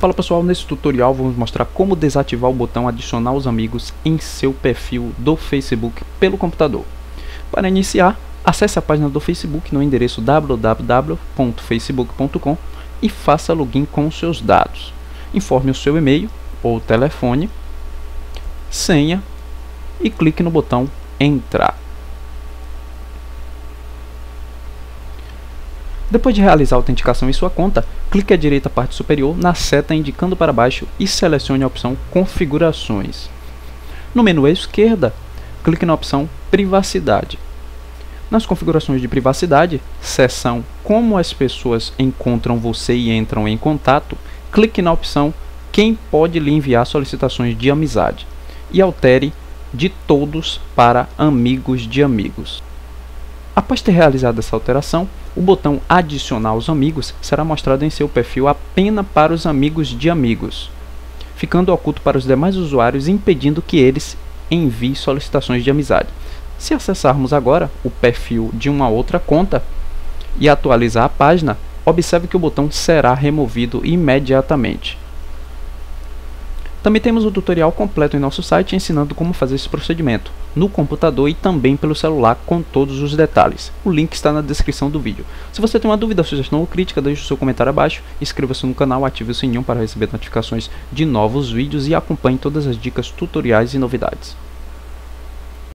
Fala pessoal, nesse tutorial vamos mostrar como desativar o botão adicionar os amigos em seu perfil do Facebook pelo computador. Para iniciar, acesse a página do Facebook no endereço www.facebook.com e faça login com os seus dados. Informe o seu e-mail ou telefone, senha e clique no botão entrar. Depois de realizar a autenticação em sua conta, clique à direita parte superior na seta indicando para baixo e selecione a opção Configurações. No menu à esquerda, clique na opção Privacidade. Nas configurações de privacidade, seção Como as pessoas encontram você e entram em contato, clique na opção Quem pode lhe enviar solicitações de amizade e altere de todos para amigos de amigos. Após ter realizado essa alteração, o botão Adicionar os amigos será mostrado em seu perfil apenas para os amigos de amigos, ficando oculto para os demais usuários, impedindo que eles enviem solicitações de amizade. Se acessarmos agora o perfil de uma outra conta e atualizar a página, observe que o botão será removido imediatamente. Também temos um tutorial completo em nosso site ensinando como fazer esse procedimento no computador e também pelo celular com todos os detalhes. O link está na descrição do vídeo. Se você tem uma dúvida, sugestão ou crítica, deixe o seu comentário abaixo, inscreva-se no canal, ative o sininho para receber notificações de novos vídeos e acompanhe todas as dicas, tutoriais e novidades.